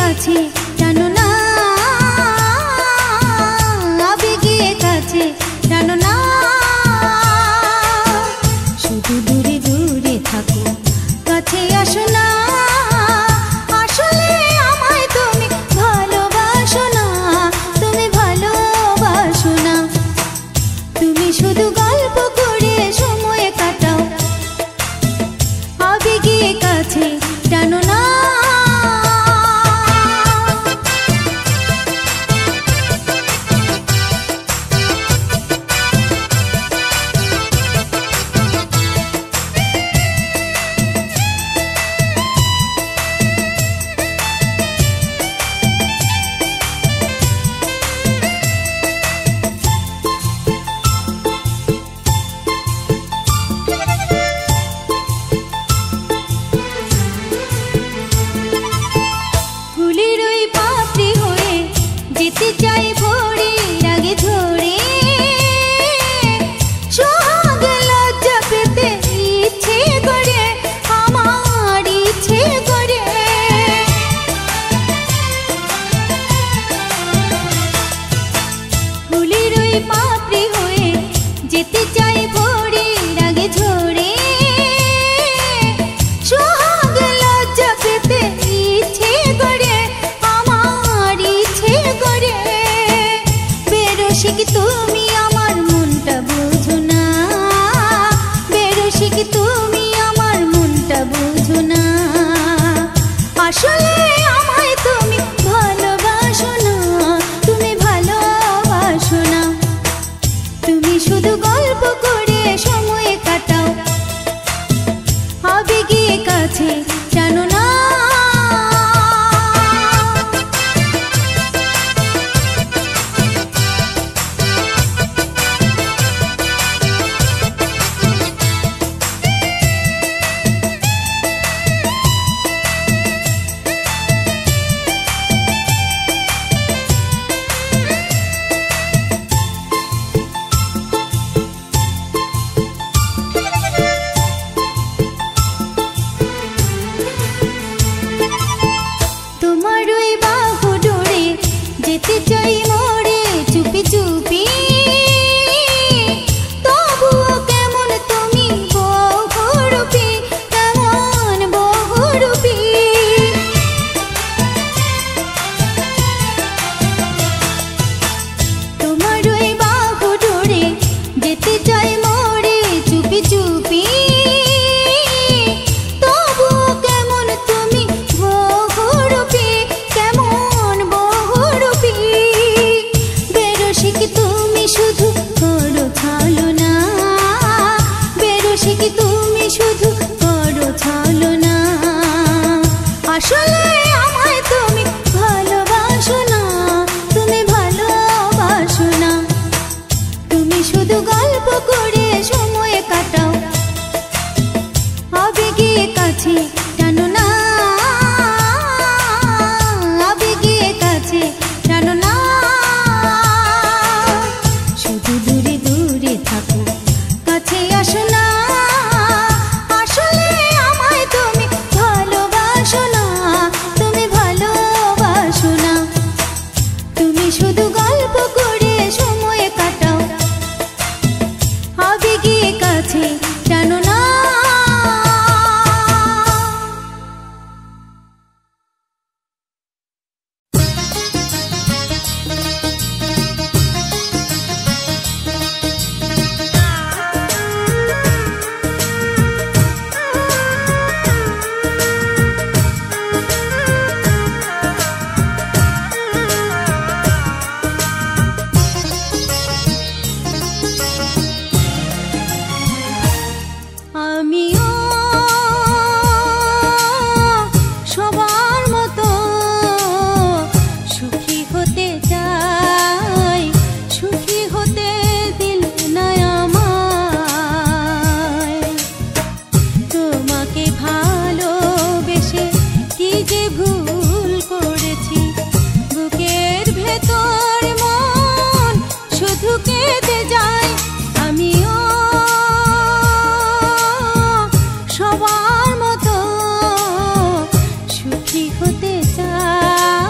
কাছে জানো না, আবেগে কাছে জানো না, শুধু দূরে দূরে থাকো কাছে আসো না, আসলে আমায় তুমি ভালোবাসো না, তুমি ভালোবাসো না, তুমি শুধু গল্প করে সময় কাটাও, আবেগে কাছে জানো না। তুমি আমার মনটা বুঝো না, বেরোসি কি তুমি আমার মনটা বুঝো না, আসলে আমায় তুমি ভালোবাসো না, তুমি ভালোবাসো না, তুমি শুধু গল্প করে সময় কাটাও, আবেগে কাছে জানো না। আসলে আমায় তুমি ভালোবাসো না, তুমি ভালোবাসো না, তুমি শুধু গল্প করে সময় কাটাও, আবেগে কাছে জানো না, আবেগে কাছে জানো না, শুধু দূরে দূরে থাকো কাছে আসো না, আসলে আমায় তুমি ভালোবাসো না, তুমি ভালোবাসো না, তুমি শুধু গল্প করে সময় কাটাও, আবেগে কাছে জানো না। সবার মতো সুখী হতে চাই।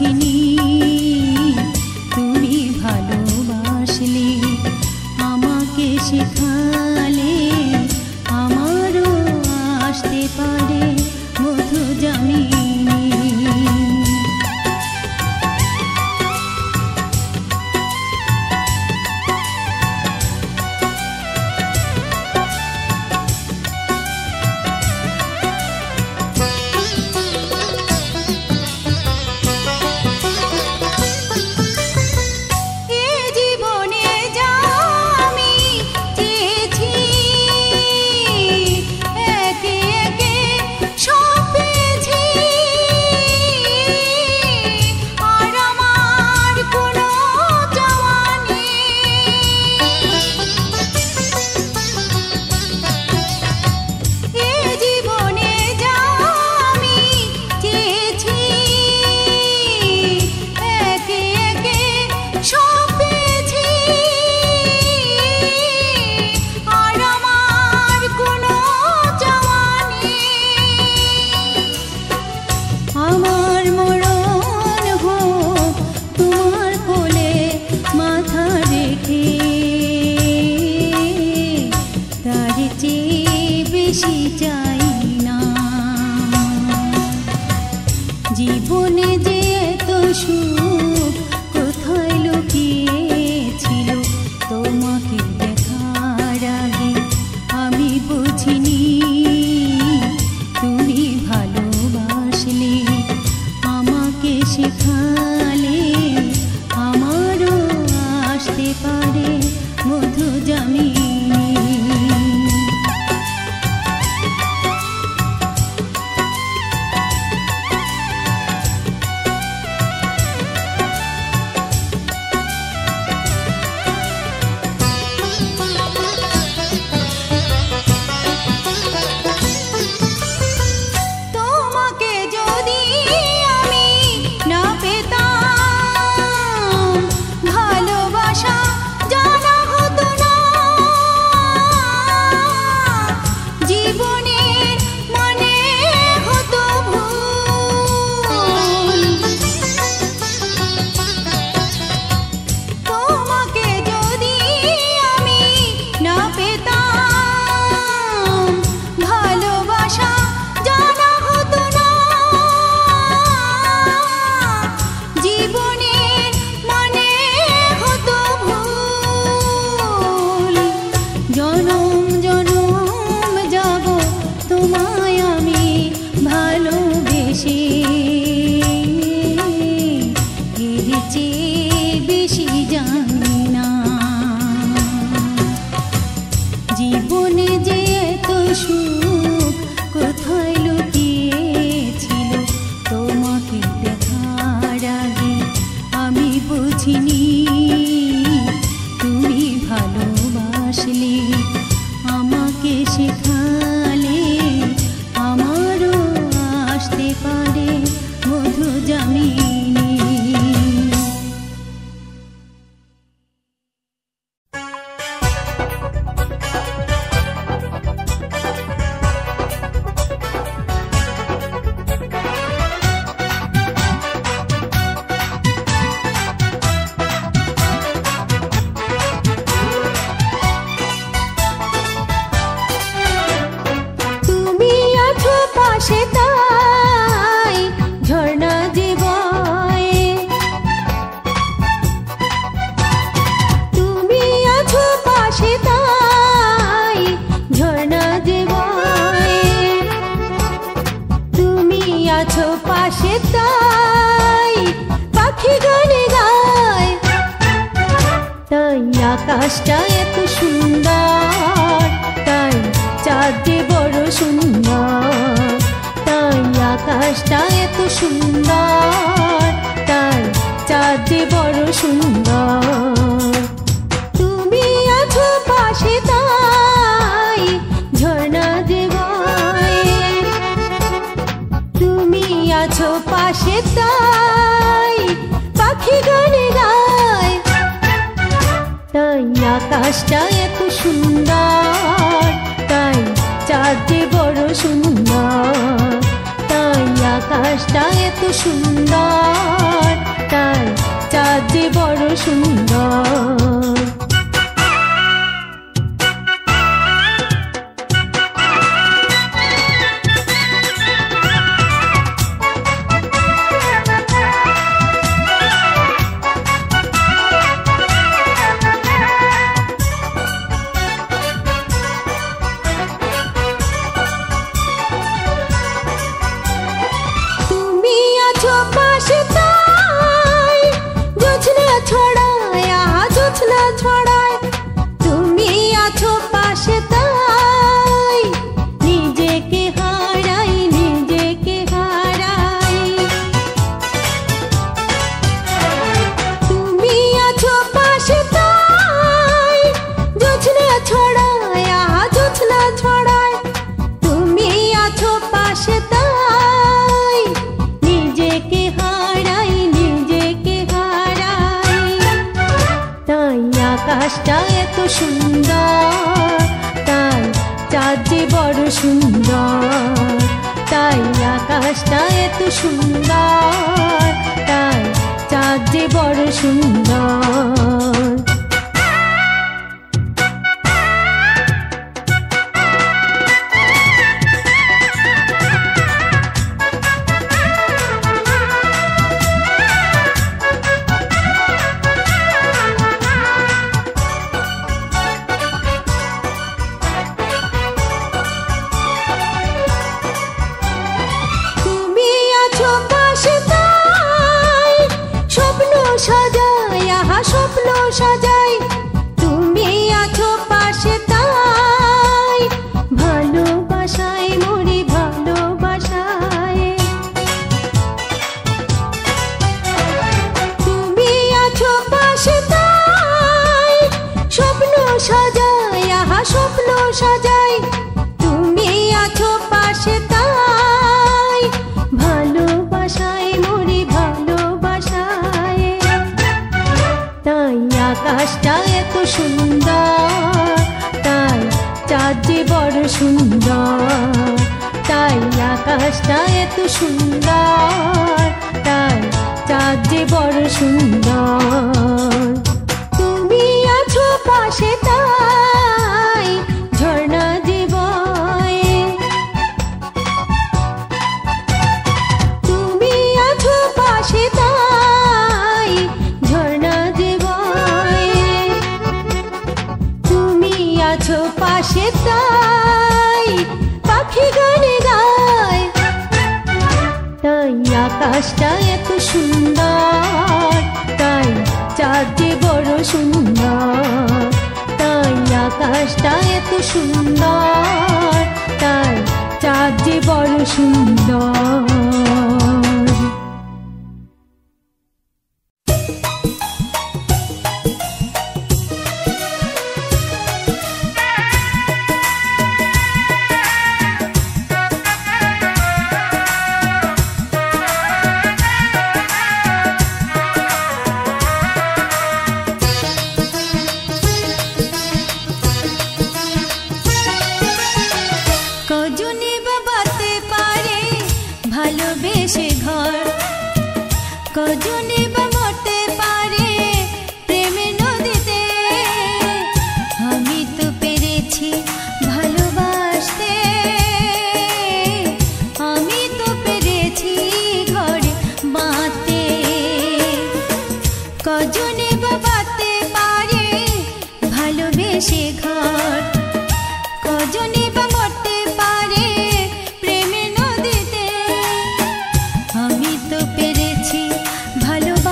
বুঝিনি তুমি ভালোবাসলে, আমাকে শেখালে আমারও আসতে পারে মধু জামিনী। জীবনে যে এত সুখ কোথায় লুকিয়েছিল, তোমাকে দেখার আগে আমি বুঝিনি তুমি ভালোবাসলে, আমাকে শেখালে আমারও আসতে পারে মধু জামিনী। জীবনে যে এত সুখ কোথায় লুকিয়েছিল, তোমাকে দেখার আগে আমি বুঝিনি তুমি ভালোবাসলে, আমাকে শেখালে আমারও আসতে পারে মধু জামিনী। পাশে তাই পাখি গানে গায়, তাই আকাশটা এত সুন্দর, তাই চাঁদে বড় সুন্দর, তাই আকাশটা এত সুন্দর, তাই চাঁদে বড় সুন্দর। তুমি আছো পাশে তাই ঝর্ণা দেবায়, তুমি আছো পাশে তাই পাখি গানে গায়, তাই আকাশটা এত সুন্দর, তাই চাঁদে বড় সুন্দর, তাই আকাশটা এত সুন্দর, সুন্দর। আকাশটা এত সুন্দর, তাই চাঁদ যে বড় সুন্দর। তাই আকাশটা এত সুন্দর, তাই চাঁদ যে বড় সুন্দর। স্বপ্ন সাজাই তুমি আছো পাশে, তাই ভালোবাসায় মরি ভালোবাসায়। তুমি আছো পাশে, তাই স্বপ্ন সাজাই স্বপ্ন সাজাই। তুমি আছো পাশে, তাই ভালোবাসায় মরি ভালোবাসায়। তাই আকাশটা এত সুন্দর, তাই চাঁদ যে বড় সুন্দর। তাই আকাশটা এত সুন্দর, তাই চাঁদ যে বড় সুন্দর। তুমি আছো পাশে, তাই ঝর্ণা যে বয়। তুমি আছো পাশে, তাই ঝর্ণা যে বয়। তুমি আছো পাশে, তাই পাখি গানে গায়। তাই আকাশটা এত সুন্দর, তাই চাঁদ যে বড় সুন্দর। তাই আকাশটা এত সুন্দর, তাই চাঁদ যে বড় সুন্দর। কজনে বাবাতে পারে ভালোবেসে ঘর, কজনে বা মরতে পারে প্রেমে নদীতে। আমি তো পেরেছি ভালোবাসতে, আমি তো পেরেছি ঘরে বাঁধতে। কজনে বাবাতে পারে ভালোবেসে ঘর, কজনে বা মরতে পারে প্রেমে নদীতে। আমি তো পেরেছি ভালো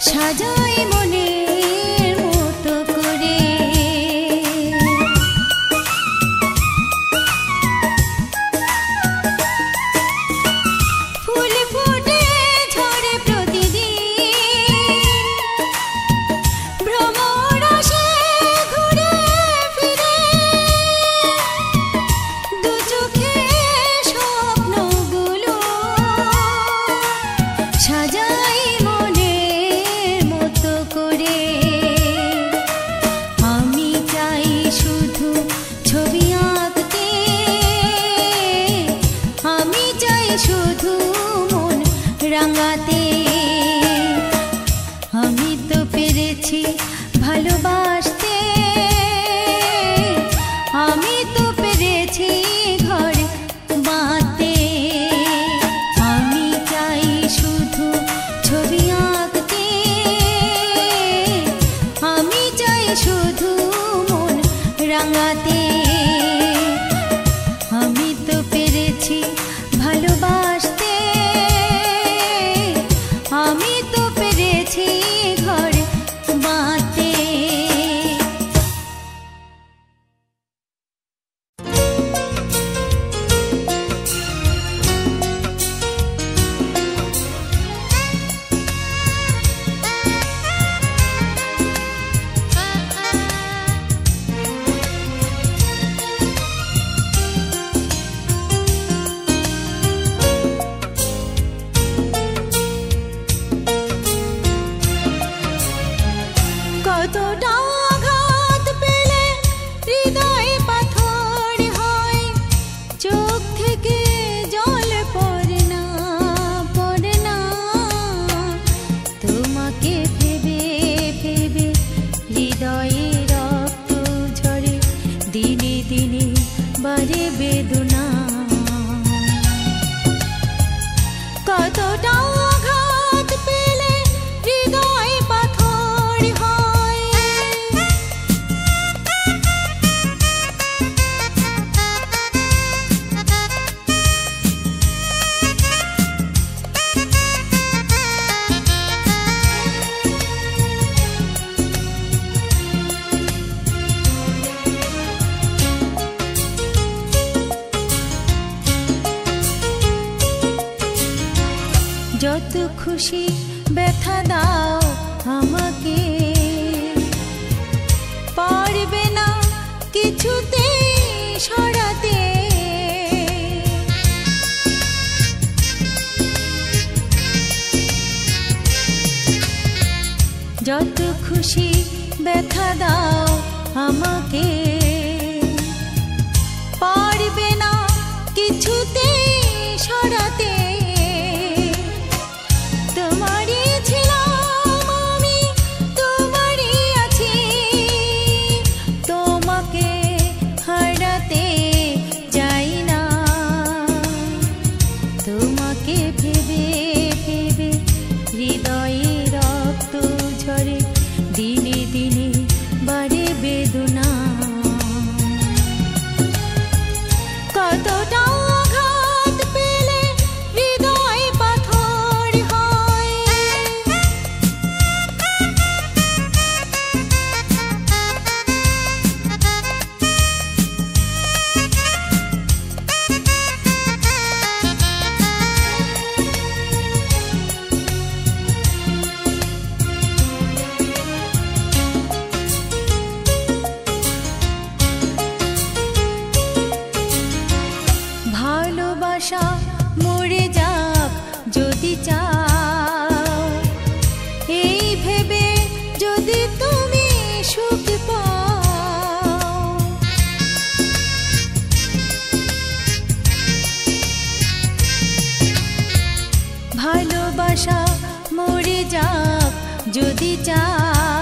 সাজাই মনের মতো করে। ফুল ফুটে ঝরে প্রতিদিন, ভ্রমর আসে ঘুরে ফিরে, দু চোখে স্বপ্নগুলো সাজাই মনের মতো করে। আমি চাই শুধু ছবি আঁকতে, আমি চাই শুধু মন রাঙাতে। আমি তো পেরেছি ভালোবাসতে, আমি তো পেরেছি ঘর বাঁধতে। আমি চাই শুধু ছবি আঁকতে, আমি চাই শুধু মন রাঙাতে। আমি তো পেরেছি ভালোবাসতে, আমি তো পেরেছি ঘর বাঁধতে। কতটা আঘাত পেলে হৃদয়ে পাথর হয়, চোখ থেকে জল পড়ে না, পড়ে না। তোমাকে ভেবে ভেবে হৃদয়ে রক্ত ঝরে, দিনে দিনে বাড়ে বেদনা। কতটা আঘাত পেলে হৃদয় পাথর হয়, যত খুশি ব্যথা দাও আমাকে, পারবে না কিছুতে সরাতে। যত খুশি ব্যথা দাও আমাকে, পারবে না কিছুতে সরাতে। তোমারই ছিলাম আমি, তোমারই আছি, তোমাকে হারাতে চাই না। তোমাকে ভেবে ভেবে হৃদয়ে রক্ত ঝরে, দিনে দিনে বাড়ে বেদনা। কতটা আঘাত পেলে হৃদয় পাথর হয়, ভালোবাসা মরে যাক যদি চাও, এই ভেবে যদি তুমি সুখ পাও। ভালোবাসা মরে যাক যদি চাও,